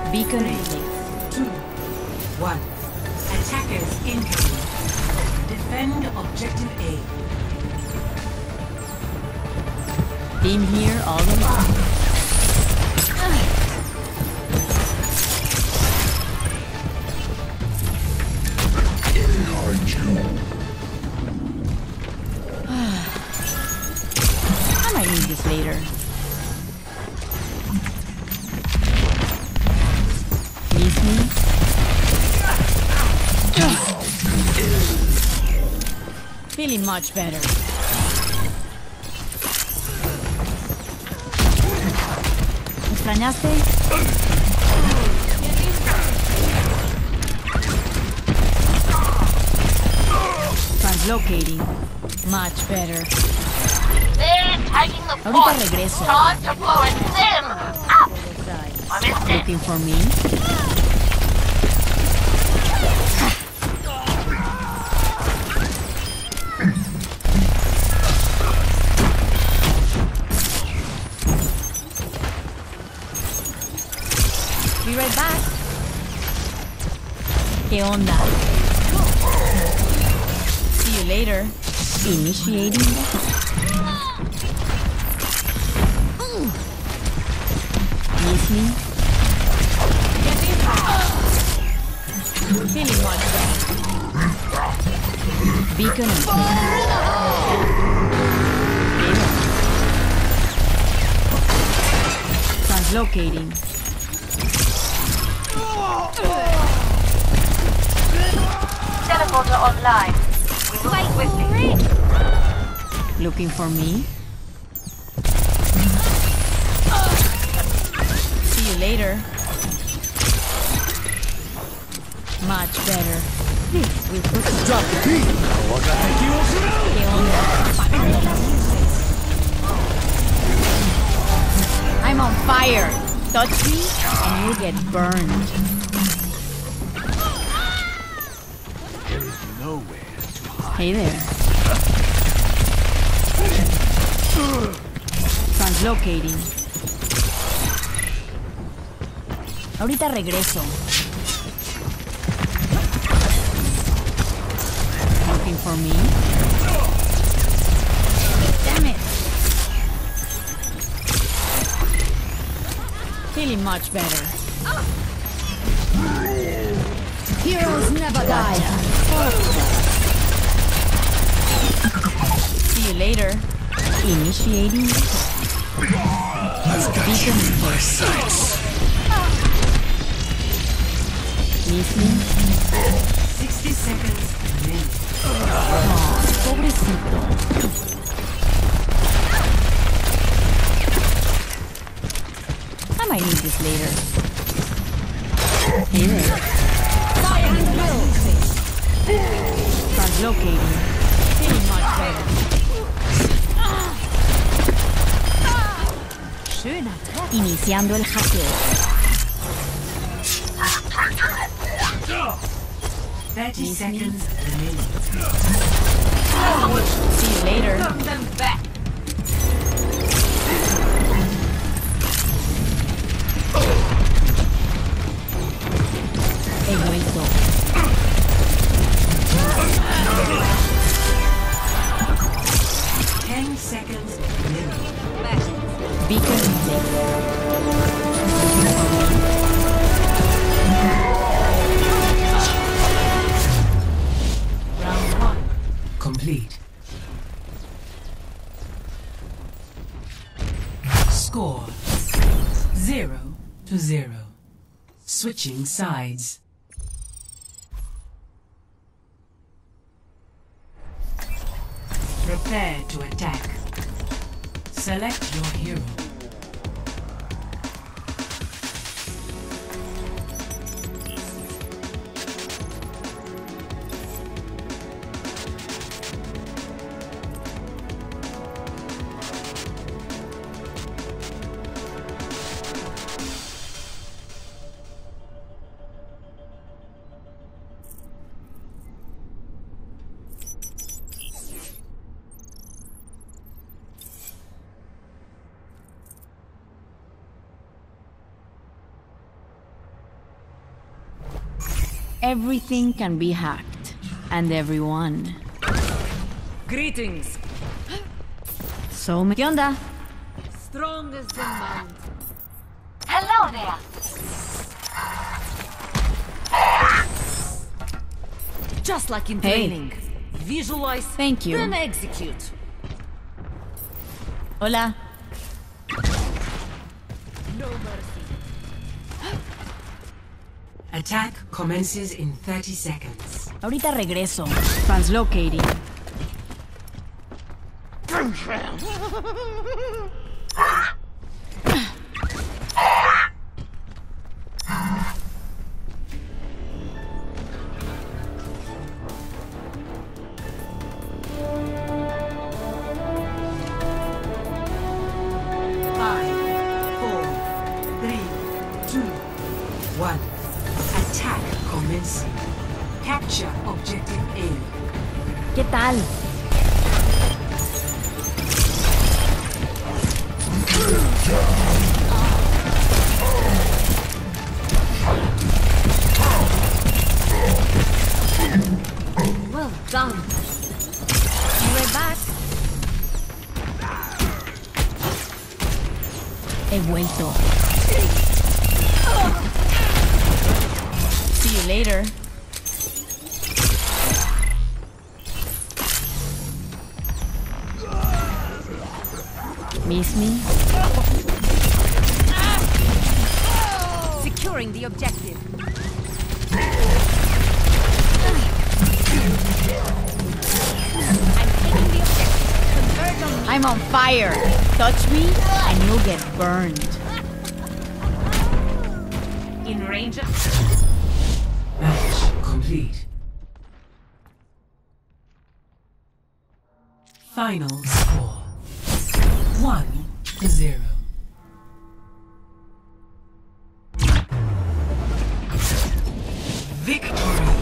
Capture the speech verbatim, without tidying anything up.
Beacon. Three, two, one. Attackers incoming. Defend objective A. Been here all along. I might need this later. Miss me? Feeling much better. ¿Me extrañaste? Translocating. Much better. They're taking the Ahorita point. regreso. Time to blow it them up. I missed it. Looking for me? Be right back. ¿Qué onda? See you later. Initiating. Miss me? Feeling much better. Beacon and Translocating. Teleporter online. We move swiftly. Looking for me? See you later. Much better. This will put a drop. ¿Qué onda? I'm on fire. Touch me and you'll get burned. Hey there. Translocating. Ahorita regreso. Looking for me? Damn it. Feeling much better. Heroes never die. See you later. Initiating. I've got you in my sights. Miss me? sixty seconds remaining. Oh, pobrecito. I might need this later. Hey there. Translocating. Feeling much better. Iniciando el hackeo. thirty seconds remaining. See you later. Knock them back. He vuelto. Ten seconds remaining. Beacon Round one complete. Score zero to zero. Switching sides. Prepare to attack. Select your hero. Everything can be hacked. And everyone. Greetings. So, ¿qué onda? Strong as the mount. Hello there. Just like in Hey. training. Visualize, Thank you. then execute. Hola. No mercy. Attack commences in thirty seconds. Ahorita regreso. Translocating. Five, four, three, two, one. Attack commencing. Capture objective A. ¿Qué tal? Well done. Be right back. He vuelto. See you later. Miss me? Securing the objective. I'm taking the objective. Converge on me. I'm on fire. Touch me and you'll get burned. In range. Match complete. Final score. One to zero. Victory.